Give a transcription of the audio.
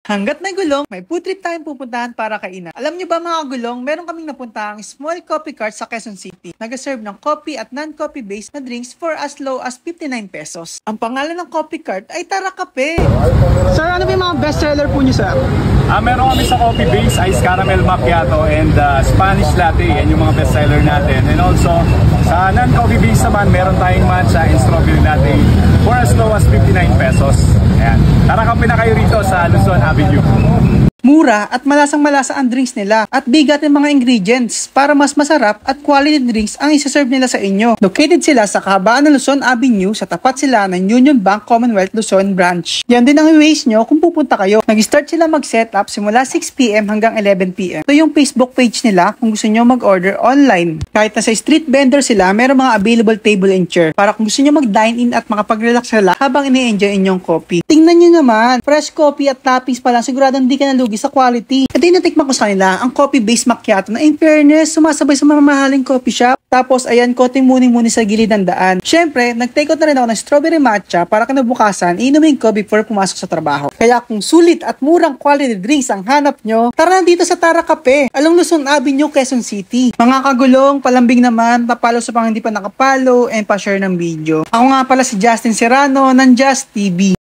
Hanggat may gulong, may food trip tayong pupuntahan para kainan. Alam nyo ba mga gulong, meron kaming napuntahang small coffee cart sa Quezon City. Nag-serve ng coffee at non-coffee based na drinks for as low as 59 pesos. Ang pangalan ng coffee cart ay Tara Kape. Sir, ano ba yung mga best seller po nyo, sir? Meron kami sa coffee base, ice caramel macchiato and Spanish latte. Yan yung mga best seller natin. And also, sa non-coffee base naman, meron tayong matcha and strawberry latte for as low as 59 pesos. Ayan. Tara Kape na kayo rito sa Luzon Avenue. Mura at malasang-malasa ang drinks nila at bigat ng mga ingredients para mas masarap at quality drinks ang isa-serve nila sa inyo. Located sila sa kahabaan ng Luzon Avenue sa tapat sila ng Union Bank Commonwealth Luzon Branch. Yan din ang i-waste nyo kung pupunta kayo. Nag-start sila mag-setup simula 6 PM hanggang 11 PM. Ito yung Facebook page nila kung gusto nyo mag-order online. Kahit na sa street vendor sila, meron mga available table and chair para kung gusto nyo mag-dine-in at makapag-relax sila habang ini-enjoy inyong coffee. Tingnan nyo naman, fresh coffee at toppings pa lang, siguradong hindi ka nalugi sa quality. At yung natikman ko sa kanila, ang coffee-based macchiato na in fairness, sumasabay sa mamahaling coffee shop. Tapos, ayan, konting muni-muni sa gilid ng daan. Siyempre, nag-take out na rin ako ng strawberry matcha para kinabukasan, inumin ko before pumasok sa trabaho. Kaya kung sulit at murang quality drinks ang hanap nyo, tara na dito sa Tara Kape, along Luzon Avenue, Quezon City. Mga kagulong, palambing naman, papalo sa pang hindi pa nakapalo, and pa-share ng video. Ako nga pala si Justin Serrano ng Just TV.